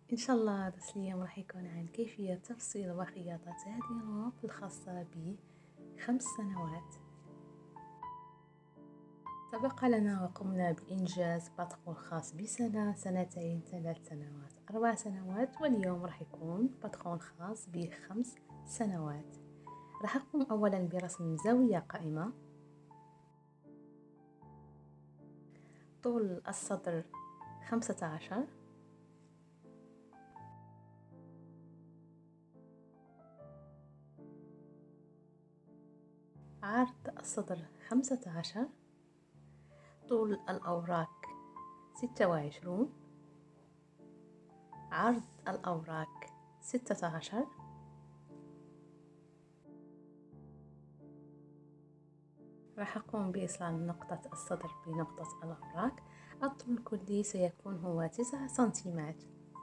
إن شاء الله درس اليوم راح يكون عن كيفية تفصيل وخياطة هذه الروب الخاصة ب5 سنوات. سبق لنا وقمنا بإنجاز باترون خاص بسنة، سنتين، 3 سنوات، 4 سنوات، واليوم راح يكون باترون خاص ب5 سنوات. راح أقوم أولا برسم زاوية قائمة. طول الصدر 15، عرض الصدر 15، طول الأوراق 26، عرض الأوراق 16. راح أقوم بإصلان نقطة الصدر بنقطة الأوراق. الطول الكلي سيكون هو 9 سنتيمات.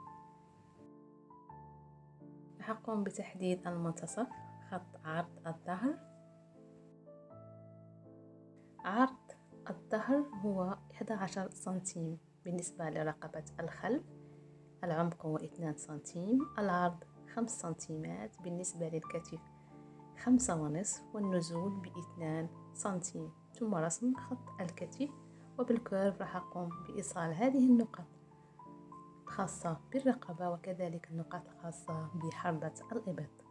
راح أقوم بتحديد المنتصف، خط عرض الظهر. عرض الظهر هو 11 سنتيم بالنسبة لرقبة الخلف. العمق هو 2 سنتيم. العرض 5 سنتيمات. بالنسبة للكتف 5.5، والنزول ب2 سنتيم. ثم رسم خط الكتف، وبالكيرف راح أقوم بإيصال هذه النقط الخاصة بالرقبة، وكذلك النقاط الخاصة بحردة الإبط.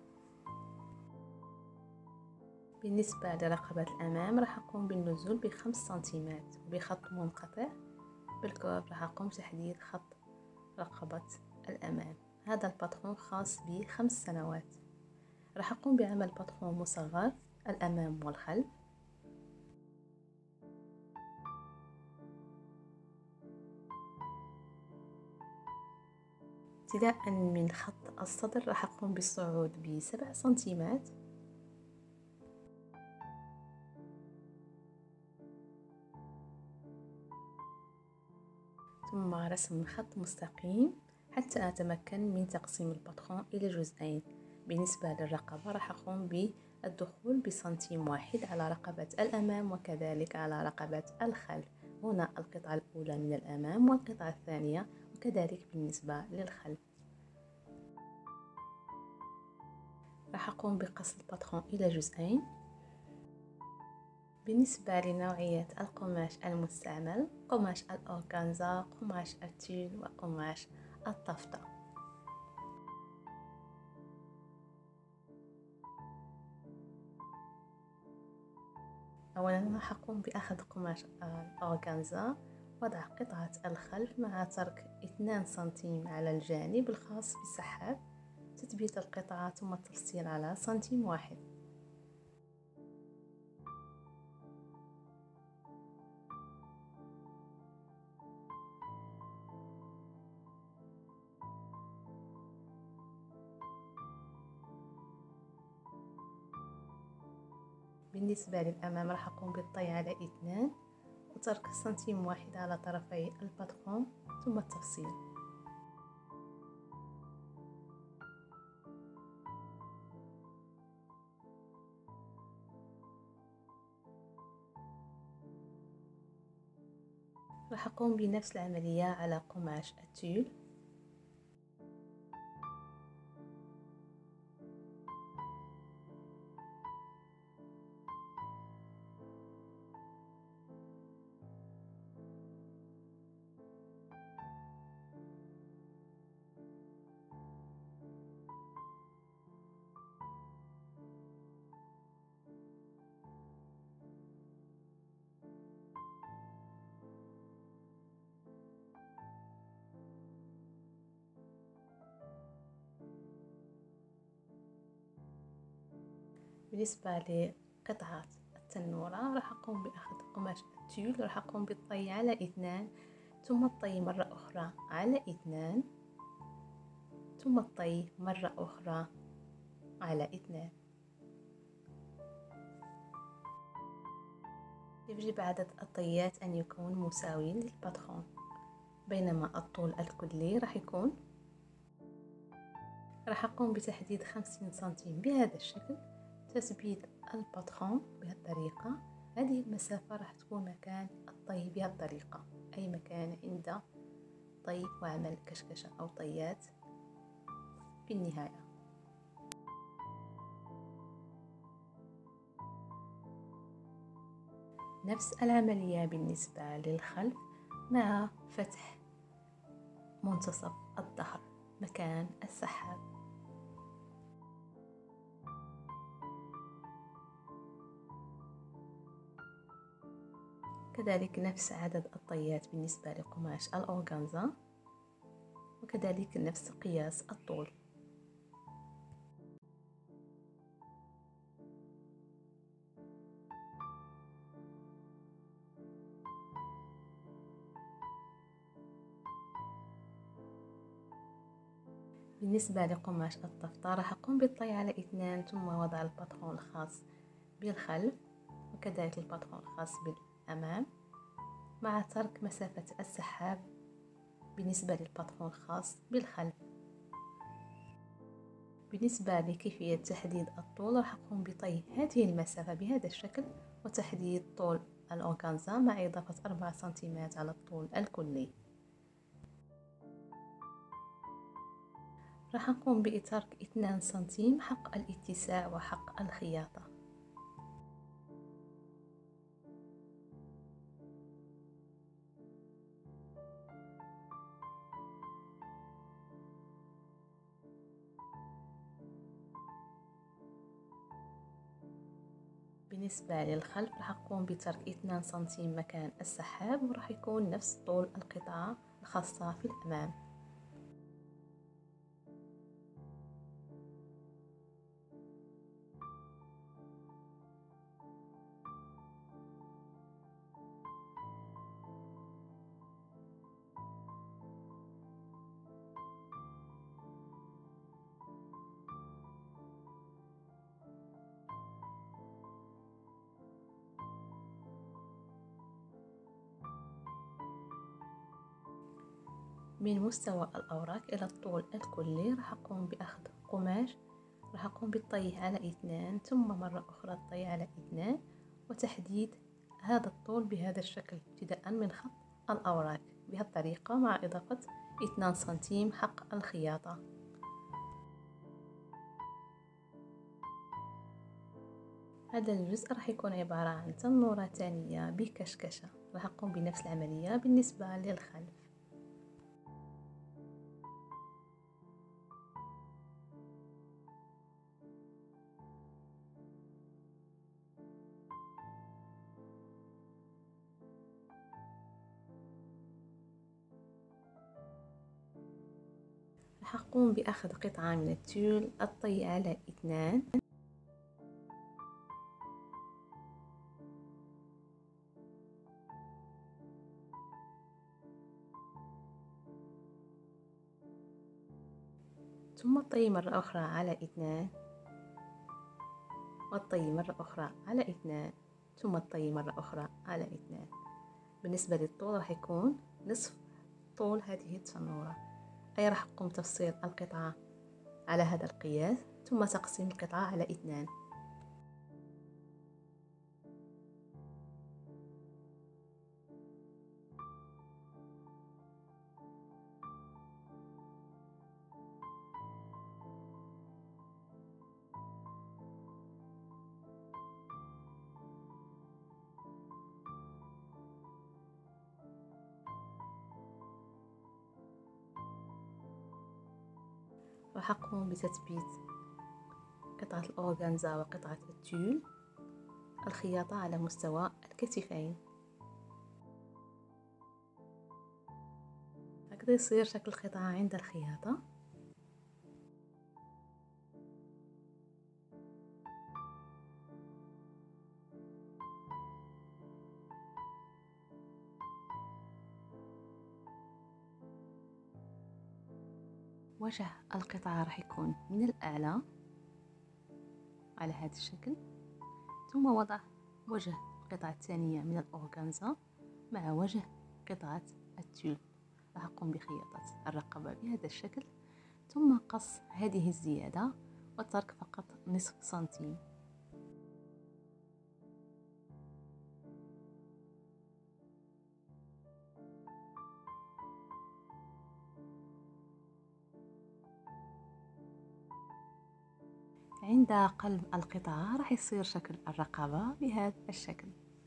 بالنسبة لرقبة الأمام راح أقوم بالنزول ب5 سنتيمات بخط منقطع. بالكيرف راح أقوم بتحديد خط رقبة الأمام. هذا الباترون خاص ب5 سنوات. راح أقوم بعمل باترون مصغر الأمام والخلف. ابتداء من خط الصدر راح أقوم بالصعود ب7 سنتيمات، ثم رسم خط مستقيم حتى أتمكن من تقسيم الباترون إلى جزئين. بالنسبة للرقبة راح أقوم بالدخول بسنتيم واحد على رقبة الأمام وكذلك على رقبة الخلف. هنا القطعة الأولى من الأمام والقطعة الثانية، وكذلك بالنسبة للخلف. راح أقوم بقسم الباترون إلى جزئين. بالنسبة لنوعية القماش المستعمل: قماش الأورغانزا، قماش التيل، وقماش الطفطة. أولا راح أقوم بأخذ قماش الأورغانزا، وضع قطعة الخلف مع ترك 2 سنتيم على الجانب الخاص بالسحاب، تثبيت القطعة ثم التفصيل على سنتيم واحد. بالنسبة للأمام راح أقوم بالطي على 2 وترك سنتيم واحد على طرفي الباترون ثم التفصيل. راح أقوم بنفس العملية على قماش التيل. بالنسبة لقطعة التنورة راح أقوم بأخذ قماش التيل، راح أقوم بالطي على 2 ثم الطي مرة أخرى على 2 ثم الطي مرة أخرى على 2. يجب عدد الطيات أن يكون مساوي للباترون، بينما الطول الكلي راح يكون. راح أقوم بتحديد 50 سنتيم بهذا الشكل، تثبيت الباترون بهالطريقة. هذه المسافة راح تكون مكان الطي بهالطريقة، أي مكان عند الطي وعمل كشكشة أو طيات في النهاية. نفس العملية بالنسبة للخلف مع فتح منتصف الظهر مكان السحاب. كذلك نفس عدد الطيات بالنسبة لقماش الأورغانزا، وكذلك نفس قياس الطول. بالنسبة لقماش التفطار راح أقوم بالطي على 2، ثم وضع الباترون الخاص بالخلف وكذلك الباترون الخاص بالأمام، مع ترك مسافة السحاب بالنسبة للباترون الخاص بالخلف. بالنسبة لكيفية تحديد الطول راح أقوم بطي هذه المسافة بهذا الشكل وتحديد طول الأورغانزا مع إضافة 4 سنتيمات على الطول الكلي. راح أقوم بترك 2 سنتيم حق الاتساع وحق الخياطة. بالنسبة للخلف راح أقوم بترك 2 سنتيم مكان السحاب، وراح يكون نفس طول القطعة الخاصة في الأمام. من مستوى الأوراق إلى الطول الكلي راح أقوم بأخذ قماش، راح أقوم بالطي على 2 ثم مرة أخرى الطي على 2 وتحديد هذا الطول بهذا الشكل ابتداء من خط الأوراق بهالطريقة مع إضافة 2 سنتيم حق الخياطة. هذا الجزء راح يكون عبارة عن تنورة ثانية بكشكشة. راح أقوم بنفس العملية بالنسبة للخلف. راح أقوم بأخذ قطعة من التول الطي على 2 ثم الطي مرة أخرى على 2 والطي مرة أخرى على 2 ثم الطي مرة أخرى على 2. بالنسبة للطول راح يكون نصف طول هذه التنورة، أي راح أقوم تفصيل القطعة على هذا القياس ثم تقسيم القطعة على 2. راح أقوم بتثبيت قطعة الأورغانزا وقطعة التول الخياطة على مستوى الكتفين. هكذا يصير شكل القطعة عند الخياطة. وجه القطعة راح يكون من الأعلى على هذا الشكل، ثم وضع وجه القطعة الثانية من الأورغانزا مع وجه قطعة التول. راح أقوم بخياطة الرقبة بهذا الشكل ثم قص هذه الزيادة وترك فقط نصف سنتيم. عند قلب القطعة راح يصير شكل الرقبة بهذا الشكل.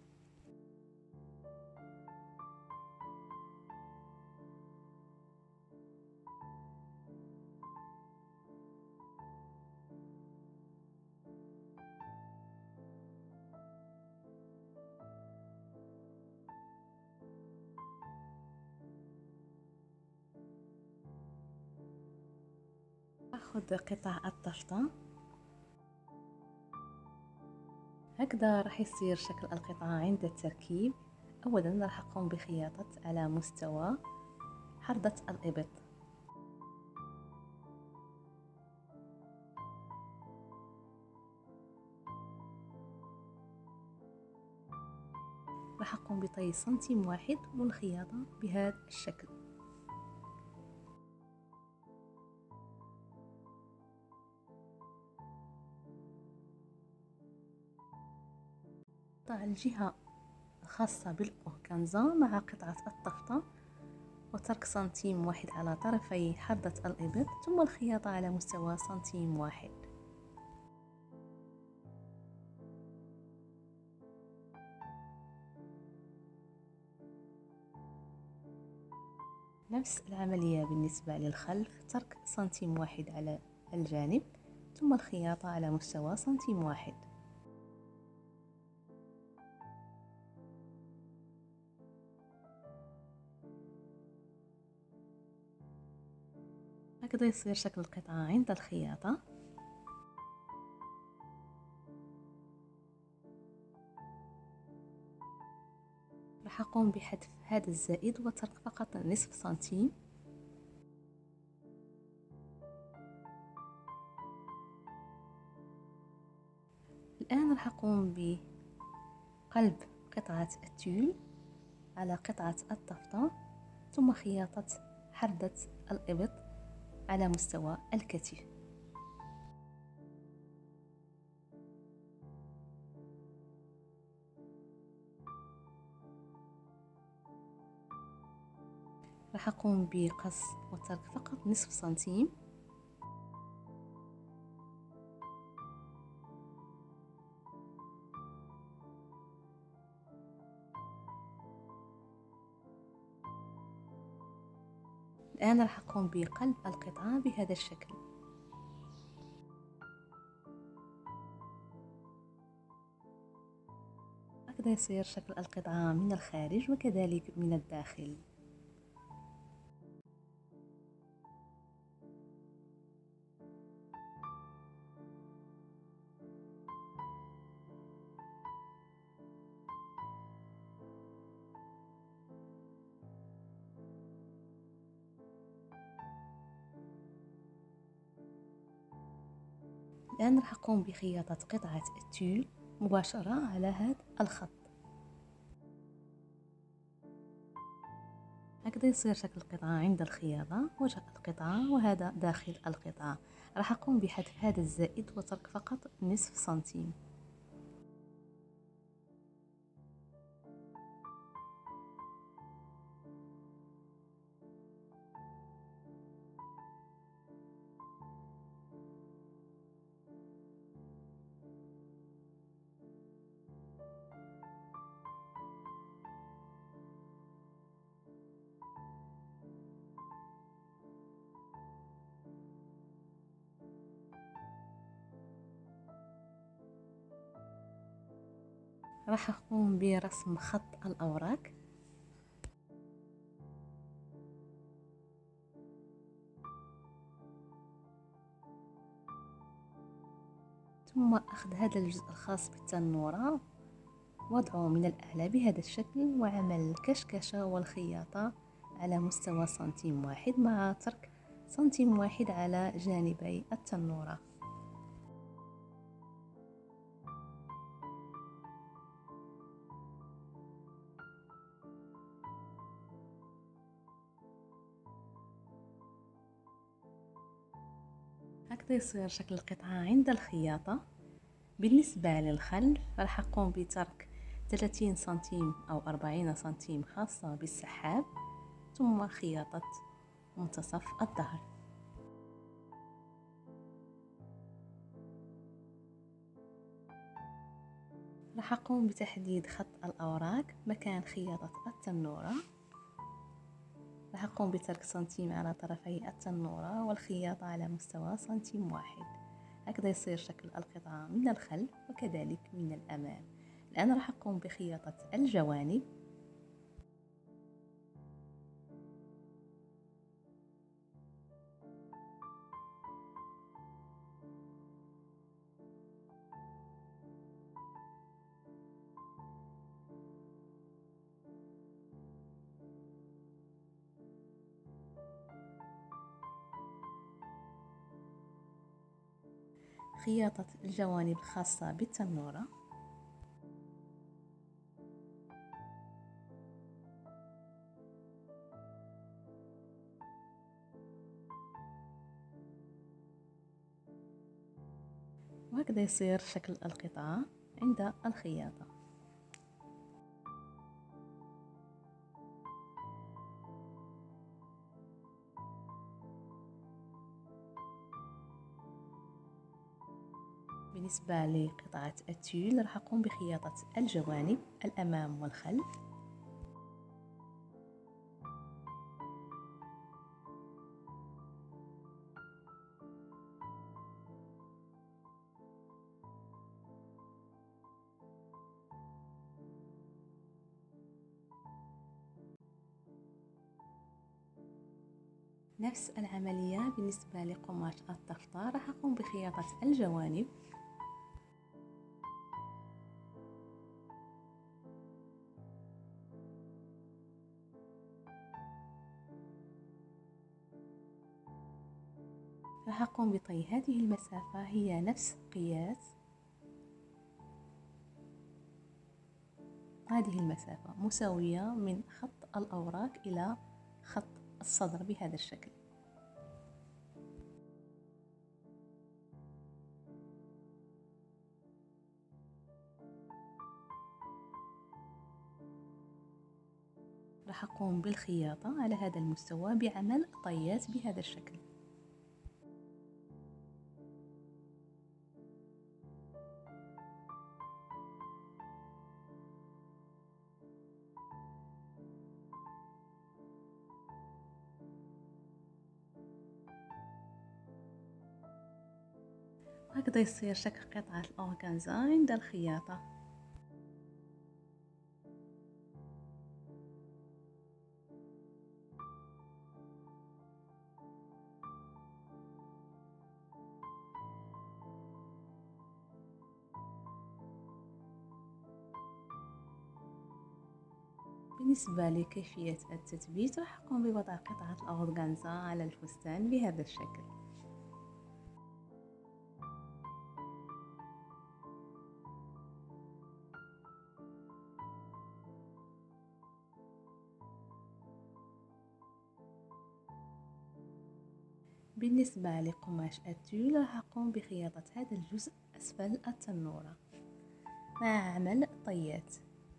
أخذ قطع التفطة، هكذا راح يصير شكل القطعة عند التركيب. أولا راح أقوم بخياطة على مستوى حردة الإبط، راح أقوم بطي سنتيم واحد والخياطة بهذا الشكل. قطع الجهة الخاصة بالأوركانزا مع قطعة التفطة وترك سنتيم واحد على طرفي حردة الإبط، ثم الخياطة على مستوى سنتيم واحد. نفس العملية بالنسبة للخلف، ترك سنتيم واحد على الجانب ثم الخياطة على مستوى سنتيم واحد. هكذا يصير شكل القطعة عند الخياطة. راح أقوم بحذف هذا الزائد وترك فقط نصف سنتيم. الآن راح أقوم بقلب قطعة التول على قطعة التفطة ثم خياطة حردة الإبط على مستوى الكتف. راح أقوم بقص وترك فقط نصف سنتيم. الآن راح أقوم بقلب القطعة بهذا الشكل. هكذا يصير شكل القطعة من الخارج وكذلك من الداخل. الآن راح أقوم بخياطة قطعة التول مباشرة على هذا الخط. هكذا يصير شكل القطعة عند الخياطة، وجه القطعة وهذا داخل القطعة. راح أقوم بحذف هذا الزائد وترك فقط نصف سنتيم. راح أقوم برسم خط الأوراق. ثم أخذ هذا الجزء الخاص بالتنورة وضعه من الأعلى بهذا الشكل وعمل الكشكشة والخياطة على مستوى سنتيم واحد مع ترك سنتيم واحد على جانبي التنورة. هكذا يصير شكل القطعة عند الخياطة. بالنسبة للخلف راح أقوم بترك 30 سنتيم أو 40 سنتيم خاصة بالسحاب ثم خياطة منتصف الظهر. راح أقوم بتحديد خط الأوراق مكان خياطة التنورة. راح أقوم بترك سنتيم على طرفي التنورة والخياطة على مستوى سنتيم واحد. هكذا يصير شكل القطعة من الخلف وكذلك من الأمام. الآن راح أقوم بخياطة الجوانب. خياطة الجوانب الخاصة بالتنورة. وهكذا يصير شكل القطعة عند الخياطة. بالنسبة لقطعة التيل راح أقوم بخياطة الجوانب الأمام والخلف. نفس العملية بالنسبة لقماش التفطار، راح أقوم بخياطة الجوانب. راح أقوم بطي هذه المسافة، هي نفس قياس هذه المسافة، مساوية من خط الأوراق إلى خط الصدر بهذا الشكل. راح أقوم بالخياطة على هذا المستوى بعمل طيات بهذا الشكل. هكذا يصير شكل قطعة الأورغانزا عند الخياطة. بالنسبة لكيفية التثبيت، راح أقوم بوضع قطعة الأورغانزا على الفستان بهذا الشكل. بالنسبة لقماش التول، راح أقوم بخياطة هذا الجزء أسفل التنورة مع عمل طيات.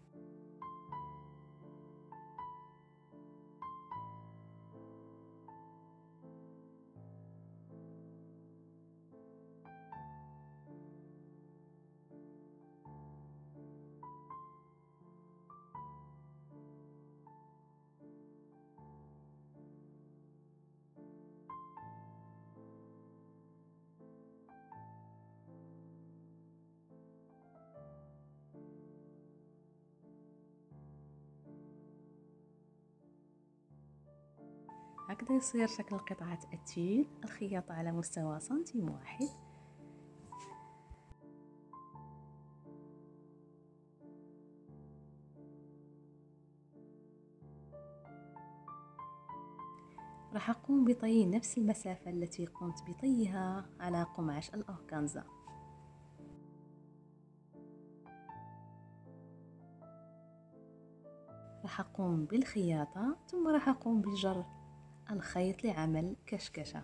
هكذا يصير شكل قطعة التيل، الخياطة على مستوى سنتيم واحد. راح أقوم بطي نفس المسافة التي قمت بطيها على قماش الأورغانزا. راح أقوم بالخياطة ثم راح أقوم بجر الخيط لعمل كشكشة.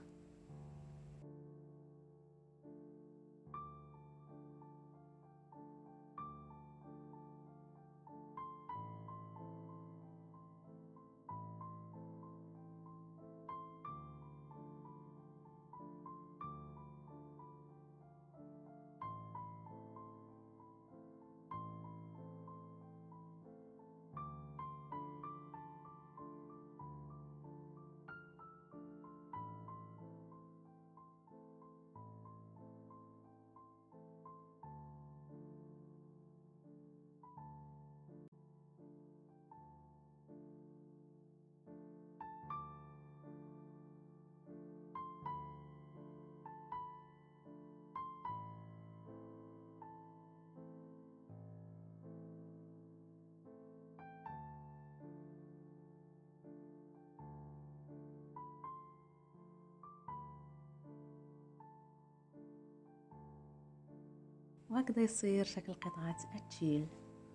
وهكذا يصير شكل قطعة التيل.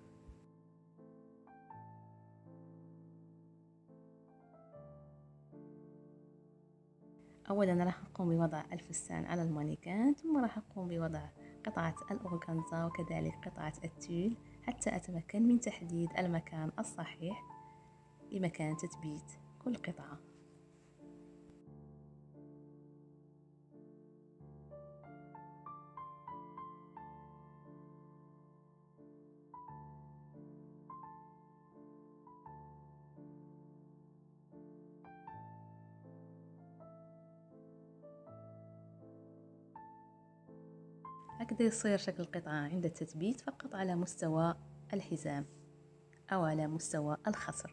أولا راح أقوم بوضع الفستان على المانيكان، ثم راح أقوم بوضع قطعة الأورغانزا وكذلك قطعة التيل حتى أتمكن من تحديد المكان الصحيح لمكان تثبيت كل قطعة. هكذا يصير شكل القطعة عند التثبيت فقط على مستوى الحزام أو على مستوى الخصر.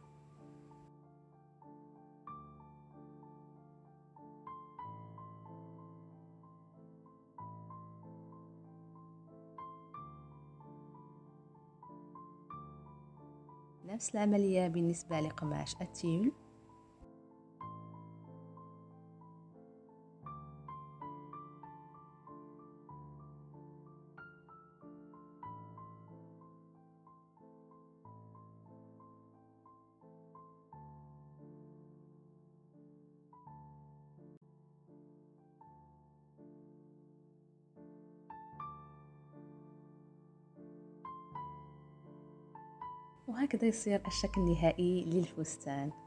نفس العملية بالنسبة لقماش التيل. وهكذا يصير الشكل النهائي للفستان.